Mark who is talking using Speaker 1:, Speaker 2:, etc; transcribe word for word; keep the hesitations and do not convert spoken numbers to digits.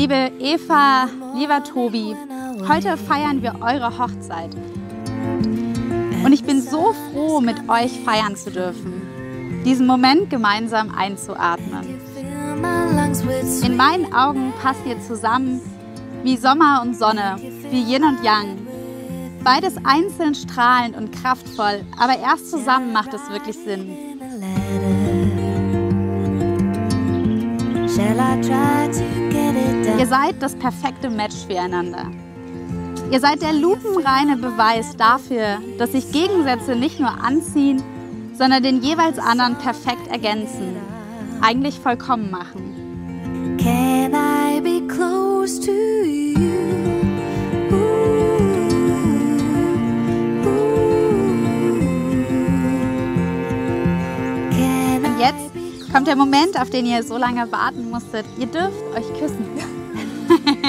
Speaker 1: Liebe Eva, lieber Tobi, heute feiern wir eure Hochzeit. Und ich bin so froh, mit euch feiern zu dürfen, diesen Moment gemeinsam einzuatmen. In meinen Augen passt ihr zusammen wie Sommer und Sonne, wie Yin und Yang. Beides einzeln strahlend und kraftvoll, aber erst zusammen macht es wirklich Sinn. Ihr seid das perfekte Match füreinander. Ihr seid der lupenreine Beweis dafür, dass sich Gegensätze nicht nur anziehen, sondern den jeweils anderen perfekt ergänzen, eigentlich vollkommen machen.
Speaker 2: Can I be close to you?
Speaker 1: Und jetzt kommt der Moment, auf den ihr so lange warten musstet. Ihr dürft euch küssen.